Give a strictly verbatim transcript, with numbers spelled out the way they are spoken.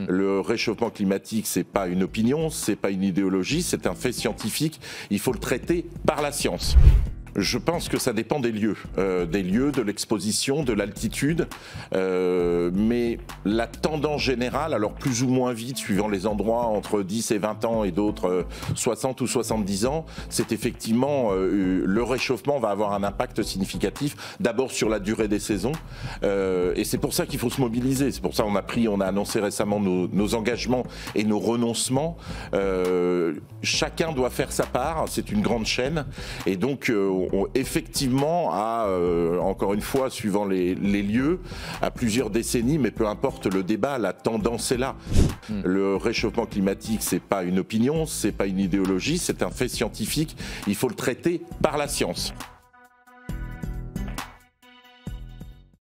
Mmh. Le réchauffement climatique, c'est pas une opinion, c'est pas une idéologie, c'est un fait scientifique. Il faut le traiter par la science. Je pense que ça dépend des lieux, euh, des lieux, de l'exposition, de l'altitude, euh, mais la tendance générale, alors plus ou moins vite, suivant les endroits, entre dix et vingt ans et d'autres euh, soixante ou soixante-dix ans, c'est effectivement, euh, le réchauffement va avoir un impact significatif, d'abord sur la durée des saisons, euh, et c'est pour ça qu'il faut se mobiliser, c'est pour ça qu'on a pris, on a annoncé récemment nos, nos engagements et nos renoncements. Euh, chacun doit faire sa part, c'est une grande chaîne, et donc euh, On, effectivement, à, euh, encore une fois, suivant les, les lieux, à plusieurs décennies, mais peu importe le débat, la tendance est là. Mmh. Le réchauffement climatique, c'est pas une opinion, c'est pas une idéologie, c'est un fait scientifique. Il faut le traiter par la science.